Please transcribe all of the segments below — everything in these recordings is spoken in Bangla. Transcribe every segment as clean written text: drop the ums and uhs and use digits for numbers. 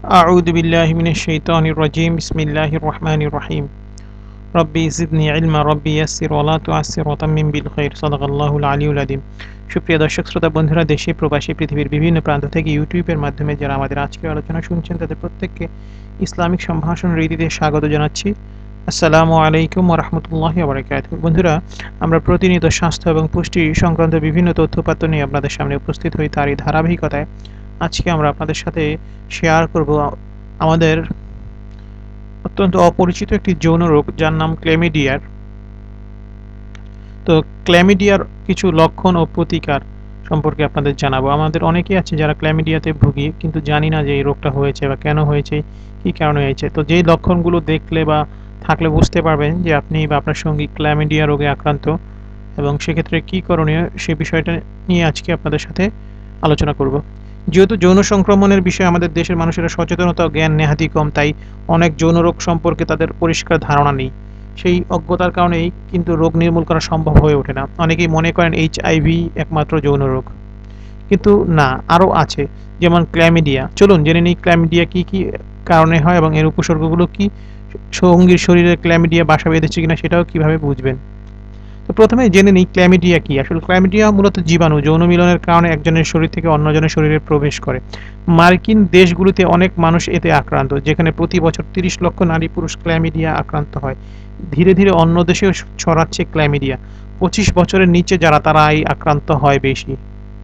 أعوذ بالله من الشيطان الرجيم بسم الله الرحمن الرحيم ربي زدني علما ربي يسر ولا تعسر وتمم بالخير صدق الله العلي العظيم সুপ্রিয় দর্শক শ্রোতা বন্ধুরা দেশে প্রবাসী পৃথিবীর বিভিন্ন প্রান্ত থেকে ইউটিউবের মাধ্যমে যারা আমাদের আজকের আলোচনা শুনছেন তাদের প্রত্যেককে ইসলামিক সম্ভাষণ রীতিতে স্বাগত জানাচ্ছি। আসসালামু আলাইকুম ওয়া রাহমাতুল্লাহি ওয়া বারাকাতুহু। বন্ধুরা, আমরা প্রতিনিয়ত স্বাস্থ্য এবং পুষ্টি সংক্রান্ত বিভিন্ন তথ্যপাত্র নিয়ে আপনাদের সামনে উপস্থিত হই। তারই ধারাবাহিকতায় আজকে আমরা আপনাদের সাথে শেয়ার করব আমাদের অত্যন্ত অপরিচিত একটি যৌন রোগ যার নাম ক্ল্যামিডিয়ার। তো ক্ল্যামিডিয়ার কিছু লক্ষণ ও প্রতিকার সম্পর্কে আপনাদের জানাবো। আমাদের অনেকেই আছে যারা ক্ল্যামিডিয়াতে ভুগি, কিন্তু জানি না যে এই রোগটা হয়েছে বা কেন হয়েছে, কী কারণে হয়েছে। তো যেই লক্ষণগুলো দেখলে বা থাকলে বুঝতে পারবেন যে আপনি বা আপনার সঙ্গী ক্ল্যামিডিয়া রোগে আক্রান্ত, এবং সেক্ষেত্রে কী করণীয় সে বিষয়টা নিয়ে আজকে আপনাদের সাথে আলোচনা করব। যেহেতু যৌন সংক্রমণের বিষয়ে আমাদের দেশের মানুষেরা সচেতনতা ও জ্ঞান নেহাতই কম, তাই অনেক যৌন রোগ সম্পর্কে তাদের পরিষ্কার ধারণা নেই। সেই অজ্ঞতার কারণেই কিন্তু রোগ নির্মূল করা সম্ভব হয়ে ওঠে না। অনেকেই মনে করেন এইচআইভি একমাত্র যৌন রোগ, কিন্তু না, আরও আছে, যেমন ক্ল্যামিডিয়া। চলুন জেনে নিই ক্ল্যামিডিয়া কী কী কারণে হয় এবং এর উপসর্গগুলো কী, সঙ্গীর শরীরে ক্ল্যামিডিয়া বাসা বেঁধেছে কিনা সেটাও কিভাবে বুঝবেন। তো প্রথমে জেনে নিই ক্ল্যামিডিয়া কি। আসলে ক্ল্যামিডিয়া মূলত জীবাণু যৌন মিলনের কারণে একজনের শরীর থেকে অন্যজনের শরীরে প্রবেশ করে। মার্কিন দেশগুলোতে অনেক মানুষ এতে আক্রান্ত, যেখানে প্রতি বছর 30 লক্ষ নারী পুরুষ ক্ল্যামিডিয়া আক্রান্ত হয়। ধীরে ধীরে অন্য দেশেও ছড়াচ্ছে ক্ল্যামিডিয়া। 25 বছরের নিচে যারা তারা এই আক্রান্ত হয় বেশি।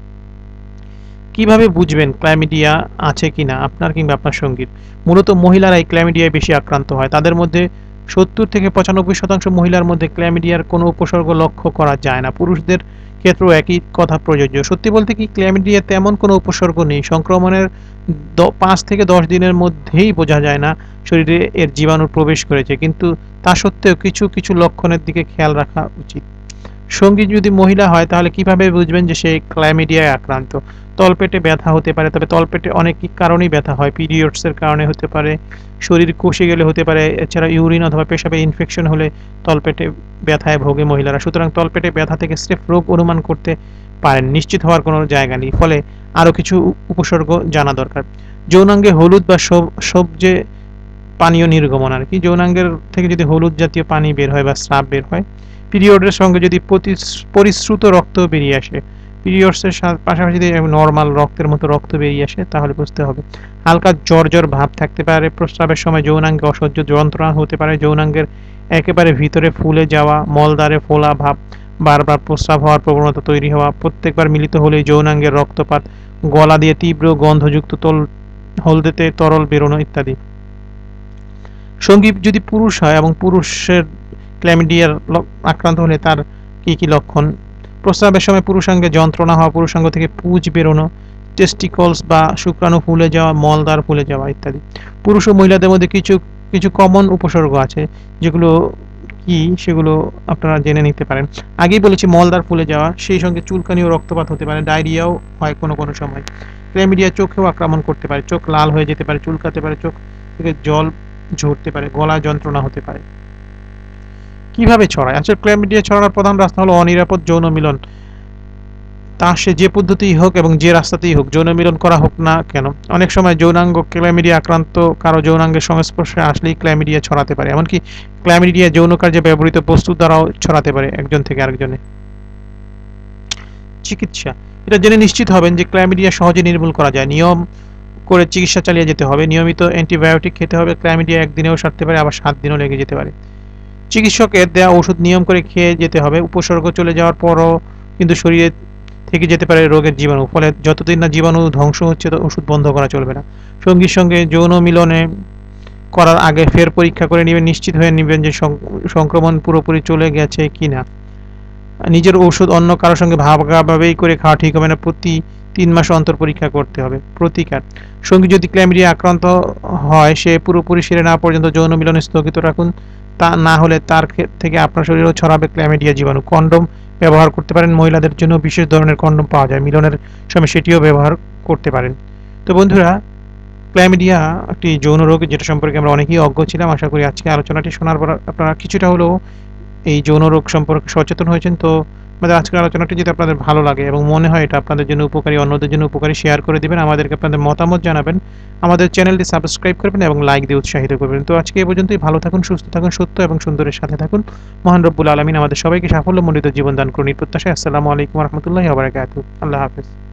কিভাবে বুঝবেন ক্ল্যামিডিয়া আছে কিনা আপনার কিংবা আপনার সঙ্গীর? মূলত মহিলারা এই ক্ল্যামিডিয়ায় বেশি আক্রান্ত হয়। তাদের মধ্যে 70 থেকে 95% মহিলার মধ্যে ক্ল্যামিডিয়ার কোনো উপসর্গ লক্ষ্য করা যায় না। পুরুষদের ক্ষেত্রেও একই কথা প্রযোজ্য। সত্যি বলতে কি, ক্ল্যামিডিয়া তেমন কোনো উপসর্গ নেই। সংক্রমণের 5 থেকে 10 দিনের মধ্যেই বোঝা যায় না শরীরে এর জীবাণু প্রবেশ করেছে, কিন্তু তা সত্ত্বেও কিছু কিছু লক্ষণের দিকে খেয়াল রাখা উচিত। সঙ্গী যদি মহিলা হয় তাহলে কিভাবে বুঝবেন যে সে ক্ল্যামিডিয়ায় আক্রান্ত? তলপেটে ব্যথা হতে পারে, তবে তলপেটে অনেক কারণেই ব্যথা হয়। পিরিয়ডসের কারণে হতে পারে, শরীর কষে গেলে হতে পারে, এছাড়া ইউরিন অথবা পেশাবে ইনফেকশন হলে তলপেটে ব্যথায় ভোগে মহিলারা। সুতরাং তলপেটে ব্যথা থেকে স্রেফ রোগ অনুমান করতে পারেন, নিশ্চিত হওয়ার কোনো জায়গা নেই। ফলে আরও কিছু উপসর্গ জানা দরকার। যৌনাঙ্গে হলুদ বা সবজে পানীয় নির্গমন আর কি, যৌনাঙ্গের থেকে যদি হলুদ জাতীয় পানি বের হয় বা স্রাব বের হয়। পিরিয়ডের সঙ্গে যদি পরিশ্রুত রক্ত বেরিয়ে আসে, পিরিয়ডসের পাশাপাশি যদি নর্মাল রক্তের মতো রক্ত বেরিয়ে আসে, তাহলে বুঝতে হবে। হালকা জ্বর জ্বর ভাব থাকতে পারে। প্রস্রাবের সময় যৌনাঙ্গে অসহ্য যন্ত্রণা হতে পারে। যৌনাঙ্গের একেবারে ভিতরে ফুলে যাওয়া, মলদ্বারে ফোলা ভাব, বারবার প্রস্রাব হওয়ার প্রবণতা তৈরি হওয়া, প্রত্যেকবার মিলিত হলেই যৌনাঙ্গের রক্তপাত, গলা দিয়ে তীব্র গন্ধযুক্ত হলদেতে তরল বেরোনো ইত্যাদি। সঙ্গী যদি পুরুষ হয় এবং পুরুষের ক্ল্যামিডিয়ার আক্রান্ত হলে তার কি কি লক্ষণ? প্রস্রাবের সময় পুরুষাঙ্গে যন্ত্রণা হওয়া, পুরুষাঙ্গ থেকে পুঁজ বেরোনো, টেস্টিকলস বা শুক্রাণু ফুলে যাওয়া, মলদ্বার ফুলে যাওয়া ইত্যাদি। পুরুষ ও মহিলাদের মধ্যে কিছু কিছু কমন উপসর্গ আছে, যেগুলো কি সেগুলো আপনারা জেনে নিতে পারেন। আগেই বলেছি মলদ্বার ফুলে যাওয়া, সেই সঙ্গে চুলকানি ও রক্তপাত হতে পারে, ডায়রিয়াও হয় কোনো কোনো সময়। ক্ল্যামিডিয়া চোখেও আক্রমণ করতে পারে, চোখ লাল হয়ে যেতে পারে, চুলকাতে পারে, চোখ থেকে জল ঝরতে পারে, গলা যন্ত্রণা হতে পারে। কিভাবে ছড়ায়? আসলে ক্ল্যামিডিয়া ছড়ানোর প্রধান রাস্তা হলো অনিরাপদ যৌন মিলন। তা সে যে পদ্ধতিই হোক এবং যে রাস্তাতেই হোক, যৌন মিলন করা হোক না কেন, অনেক সময় যৌনাঙ্গ ক্ল্যামিডিয়া আক্রান্ত কারো যৌনাঙ্গের সংস্পর্শে আসলেই ক্ল্যামিডিয়া ছড়াতে পারে। এমনকি ক্ল্যামিডিয়া যৌন কার্যে ব্যবহৃত বস্তু দ্বারাও ছড়াতে পারে একজন থেকে আরেকজনে। চিকিৎসা, এটা জেনে নিশ্চিত হবেন যে ক্ল্যামিডিয়া সহজে নির্মূল করা যায়। নিয়ম করে চিকিৎসা চালিয়ে যেতে হবে। নিয়মিত অ্যান্টিবায়োটিক খেতে হবে। ক্ল্যামিডিয়া একদিনেও সারতে পারে, আবার 7 দিনও লেগে যেতে পারে। চিকিৎসকের দেওয়া ওষুধ নিয়ম করে খেয়ে যেতে হবে। উপসর্গ চলে যাওয়ার পরও কিন্তু শরীরে থেকে যেতে পারে রোগের জীবাণু। ফলে যতদিন না জীবাণু ধ্বংস হচ্ছে তো ওষুধ বন্ধ করা চলবে না। সঙ্গীর সঙ্গে যৌন মিলনে করার আগে ফের পরীক্ষা করে নেবেন, নিশ্চিত হয়ে নেবেন যে সংক্রমণ পুরোপুরি চলে গেছে কিনা। নিজের ওষুধ অন্য কারোর সঙ্গে ভাগাভাগি করে খাওয়া ঠিক হবে না। প্রতি 3 মাস অন্তর পরীক্ষা করতে হবে। প্রতিকার, সঙ্গী যদি ক্ল্যামিডিয়া আক্রান্ত হয় সে পুরোপুরি সেরে না পর্যন্ত যৌন মিলন স্থগিত রাখুন। তা না হলে তার থেকে আপনার শরীরেও ছড়াবে ক্ল্যামিডিয়া জীবাণু। কন্ডোম ব্যবহার করতে পারেন। মহিলাদের জন্য বিশেষ ধরনের কন্ডোম পাওয়া যায়, মিলনের সময় সেটিও ব্যবহার করতে পারেন। তো বন্ধুরা, ক্ল্যামিডিয়া একটি যৌন রোগ, যেটা সম্পর্কে আমরা অনেকেই অজ্ঞ ছিলাম। আশা করি আজকে আলোচনাটি শোনার পর আপনারা কিছুটা হলেও এই যৌন রোগ সম্পর্কে সচেতন হয়েছেন। তো আমাদের আজকের আলোচনাটি যদি আপনাদের ভালো লাগে এবং মনে হয় এটা আপনাদের জন্য উপকারী, অন্যদের জন্য উপকারী, শেয়ার করে দিবেন। আমাদেরকে আপনাদের মতামত জানাবেন। আমাদের চ্যানেলটি সাবস্ক্রাইব করবেন এবং লাইক দিয়ে উৎসাহিত করবেন। তো আজকে এ পর্যন্তই। ভালো থাকুন, সুস্থ থাকুন, সত্য এবং সুন্দরের সাথে থাকুন। মহান রব্বুল আলামিন আমাদের সবাইকে সাফল্যমণ্ডিত জীবন দান করুন এই প্রত্যাশায়। আসসালামু আলাইকুম ওয়া রাহমাতুল্লাহি ওয়া বারাকাতুহু। আল্লাহ হাফেজ।